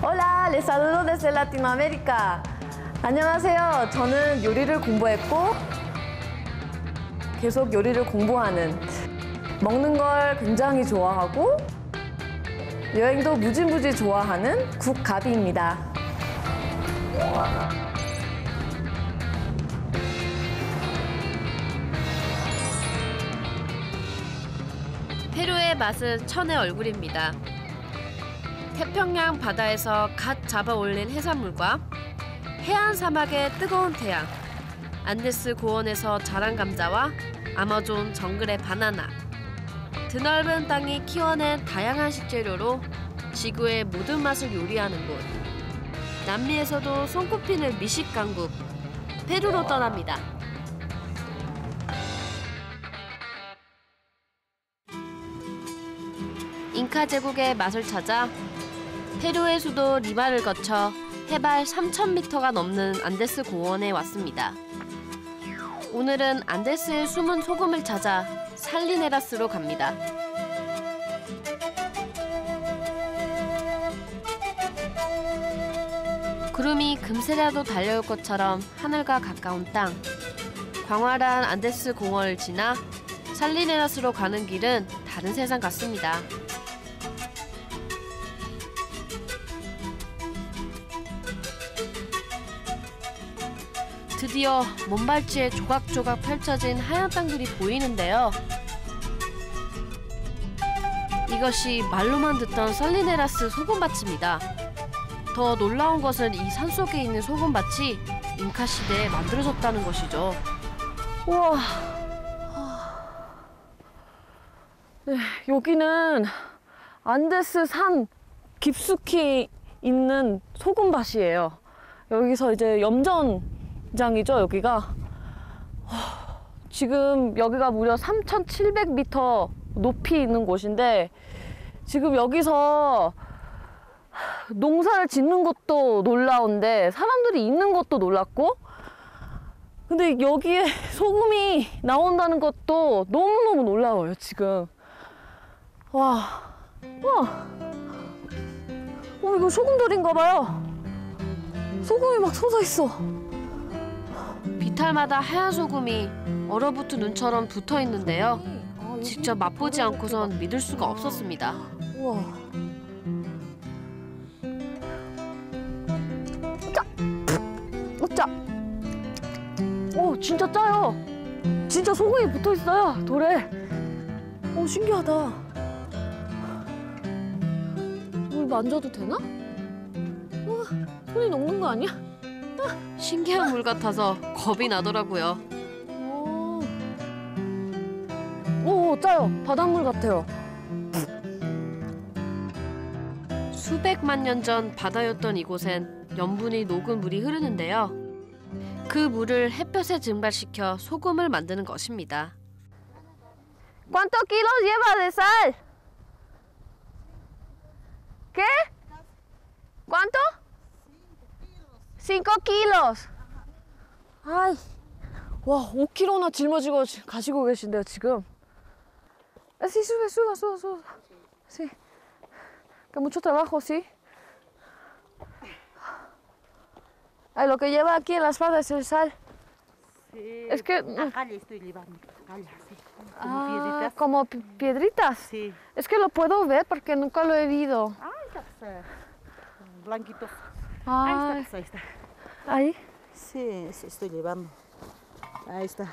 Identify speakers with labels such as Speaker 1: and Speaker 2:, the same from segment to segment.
Speaker 1: Hola, les saludo desde Latinoamérica. 안녕하세요. 저는 요리를 공부했고 계속 요리를 공부하는, 먹는 걸 굉장히 좋아하고 여행도 무지무지 좋아하는 국가비입니다.
Speaker 2: 페루의 맛은 천의 얼굴입니다. 태평양 바다에서 갓 잡아 올린 해산물과 해안 사막의 뜨거운 태양, 안데스 고원에서 자란 감자와 아마존 정글의 바나나, 드넓은 땅이 키워낸 다양한 식재료로 지구의 모든 맛을 요리하는 곳. 남미에서도 손꼽히는 미식 강국, 페루로 떠납니다. 잉카 제국의 맛을 찾아 페루의 수도 리마를 거쳐 해발 3,000m가 넘는 안데스 고원에 왔습니다. 오늘은 안데스의 숨은 소금을 찾아 살리네라스로 갑니다. 구름이 금세라도 달려올 것처럼 하늘과 가까운 땅. 광활한 안데스 공원을 지나 살리네라스로 가는 길은 다른 세상 같습니다. 드디어 먼발치에 조각조각 펼쳐진 하얀 땅들이 보이는데요. 이것이 말로만 듣던 살리네라스 소금밭입니다. 더 놀라운 것은 이 산속에 있는 소금밭이 잉카 시대에 만들어졌다는 것이죠.
Speaker 1: 우와. 네, 여기는 안데스 산 깊숙이 있는 소금밭이에요. 여기서 이제 염전장이죠, 여기가. 지금 여기가 무려 3,700m 높이 있는 곳인데 지금 여기서 농사를 짓는 것도 놀라운데 사람들이 있는 것도 놀랍고, 근데 여기에 소금이 나온다는 것도 너무너무 놀라워요, 지금. 와, 이거 소금돌인가 봐요. 소금이 막 솟아 있어.
Speaker 2: 비탈마다 하얀 소금이 얼어붙은 눈처럼 붙어 있는데요. 직접 맛보지 않고선 믿을 수가 없었습니다.
Speaker 1: 우와. 짜! 오, 진짜 짜요. 진짜 소금이 붙어 있어요, 돌에. 오, 신기하다. 물 만져도 되나? 우와, 손이 녹는 거 아니야?
Speaker 2: 신기한 물 같아서 겁이 나더라고요.
Speaker 1: 오, 짜요. 바닷물 같아요.
Speaker 2: 수백만 년 전 바다였던 이곳엔 염분이 녹은 물이 흐르는데요. 그 물을 햇볕에 증발시켜 소금을 만드는 것입니다.
Speaker 1: ¿Cuántos kilos lleva de sal? ¿Qué? ¿Cuánto? 5 kilos. 아이, 와, 5kg나 짊어지고 가시고 계신데요, 지금. Sí, suba. Sí. Que mucho trabajo, sí. Ay, lo que lleva aquí en la espalda es el sal.
Speaker 3: Sí,
Speaker 1: Es que...
Speaker 3: acá le estoy llevando, acá, sí, como
Speaker 1: Ah,
Speaker 3: piedritas.
Speaker 1: como piedritas.
Speaker 3: Sí.
Speaker 1: Es que lo puedo ver porque nunca lo he visto.
Speaker 3: Ahí está, blanquito.
Speaker 1: Ah,
Speaker 3: Ahí está.
Speaker 1: ahí.
Speaker 3: Sí, estoy llevando. Ahí está.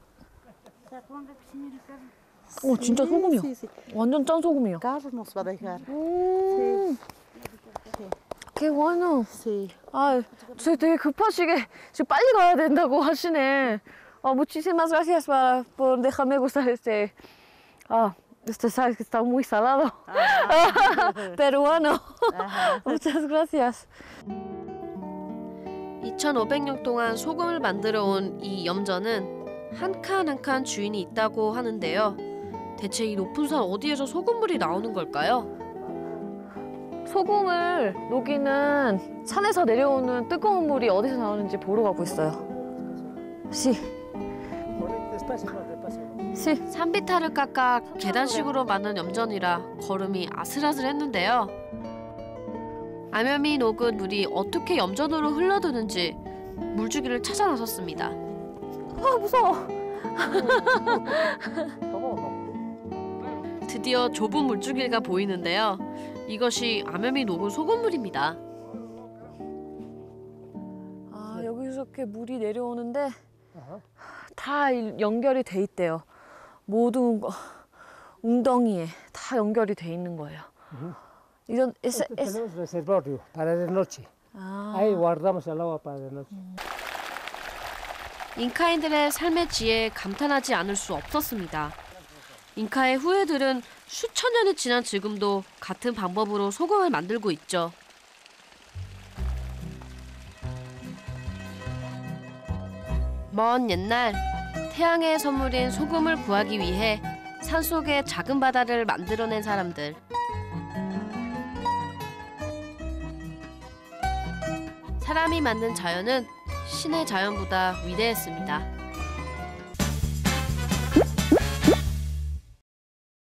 Speaker 1: 오, 진짜 소금이요.
Speaker 3: Sí.
Speaker 1: 완전 짠 소금이요.
Speaker 3: Carlos nos va a dejar.
Speaker 1: 음, qué bueno.
Speaker 3: Sí.
Speaker 1: 아, 저 되게 급하시게 지금 빨리 가야 된다고 하시네. Muchísimas gracias por dejarme gustar este. Usted sabe que está muy salado. Peruano. Muchas gracias.
Speaker 2: 2,500년 동안 소금을 만들어 온 이 염전은 한 칸 한 칸 주인이 있다고 하는데요. 대체 이 높은 산 어디에서 소금물이 나오는 걸까요?
Speaker 1: 소금을 녹이는 산에서 내려오는 뜨거운 물이 어디서 나오는지 보러 가고 있어요. Sí. Sí.
Speaker 2: 산비탈을 깎아 계단식으로 만든 염전이라 걸음이 아슬아슬했는데요. 암염이 녹은 물이 어떻게 염전으로 흘러드는지 물주기를 찾아 나섰습니다.
Speaker 1: 아, 무서워.
Speaker 2: 드디어 좁은 물줄기가 보이는데요. 이것이 암염이 녹은 소금물입니다.
Speaker 1: 아, 여기서 이렇게 물이 내려오는데 다 연결이 돼 있대요. 모든 웅덩이에 다 연결이 돼 있는 거예요. 이런
Speaker 4: Tenemos reservorio para de noche. Ahí guardamos el agua para de noche.
Speaker 2: 잉카인들의 삶의 지혜에 감탄하지 않을 수 없었습니다. 잉카의 후예들은 수천 년이 지난 지금도 같은 방법으로 소금을 만들고 있죠. 먼 옛날 태양의 선물인 소금을 구하기 위해 산속에 작은 바다를 만들어낸 사람들. 사람이 만든 자연은 신의 자연보다 위대했습니다.